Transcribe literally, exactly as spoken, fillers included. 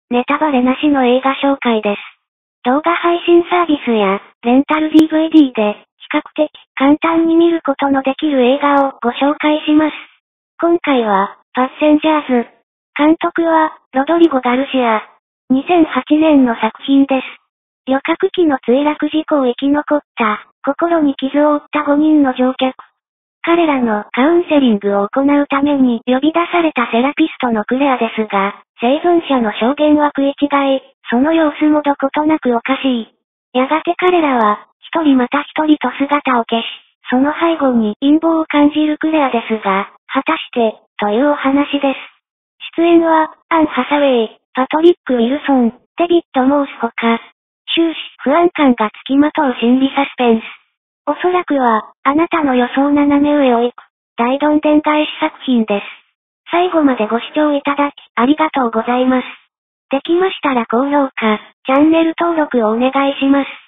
ネタバレなしの映画紹介です。動画配信サービスや、レンタル ディーブイディー で、比較的、簡単に見ることのできる映画をご紹介します。今回は、パッセンジャーズ。監督は、ロドリゴ・ガルシア。にせんはちねんの作品です。旅客機の墜落事故を生き残った、心に傷を負ったごにんの乗客。彼らのカウンセリングを行うために呼び出されたセラピストのクレアですが、生存者の証言は食い違い、その様子もどことなくおかしい。やがて彼らは、一人また一人と姿を消し、その背後に陰謀を感じるクレアですが、果たして、というお話です。出演は、アン・ハサウェイ、パトリック・ウィルソン、デビッド・モースほか、終始不安感がつきまとう心理サスペンス。おそらくは、あなたの予想斜め上を行く、大どんでん返し作品です。最後までご視聴いただき、ありがとうございます。できましたら高評価、チャンネル登録をお願いします。